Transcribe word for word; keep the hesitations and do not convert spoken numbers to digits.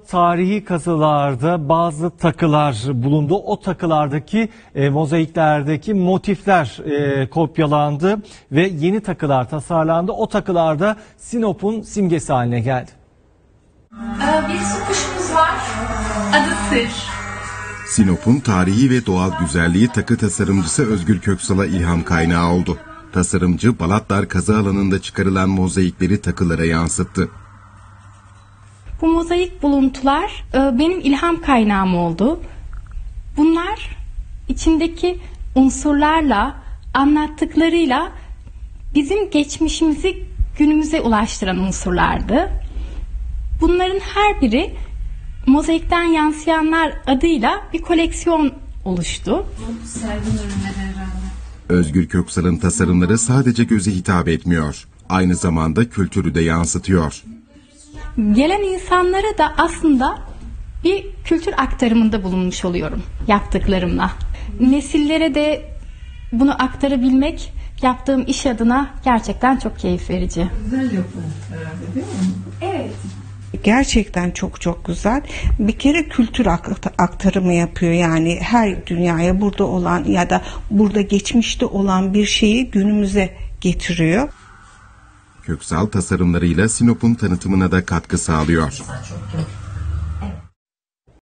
tarihi kazılarda bazı takılar bulundu. O takılardaki e, mozaiklerdeki motifler e, kopyalandı ve yeni takılar tasarlandı. O takılar da Sinop'un simgesi haline geldi. Bir su kuşumuz var. Adı Sır. Sinop'un tarihi ve doğal güzelliği takı tasarımcısı Özgür Köksal'a ilham kaynağı oldu. Tasarımcı Balatdar kazı alanında çıkarılan mozaikleri takılara yansıttı. Bu mozaik buluntular benim ilham kaynağım oldu. Bunlar içindeki unsurlarla, anlattıklarıyla bizim geçmişimizi günümüze ulaştıran unsurlardı. Bunların her biri mozaikten yansıyanlar adıyla bir koleksiyon oluştu. Sergin ürünleri herhalde. Özgür Köksal'ın tasarımları sadece göze hitap etmiyor. Aynı zamanda kültürü de yansıtıyor. Gelen insanlara da aslında bir kültür aktarımında bulunmuş oluyorum yaptıklarımla. Nesillere de bunu aktarabilmek yaptığım iş adına gerçekten çok keyif verici. Güzel yapım herhalde değil mi? Evet. Gerçekten çok çok güzel. Bir kere kültür aktarımı yapıyor. Yani her dünyaya burada olan ya da burada geçmişte olan bir şeyi günümüze getiriyor. Köksal tasarımlarıyla Sinop'un tanıtımına da katkı sağlıyor. Çok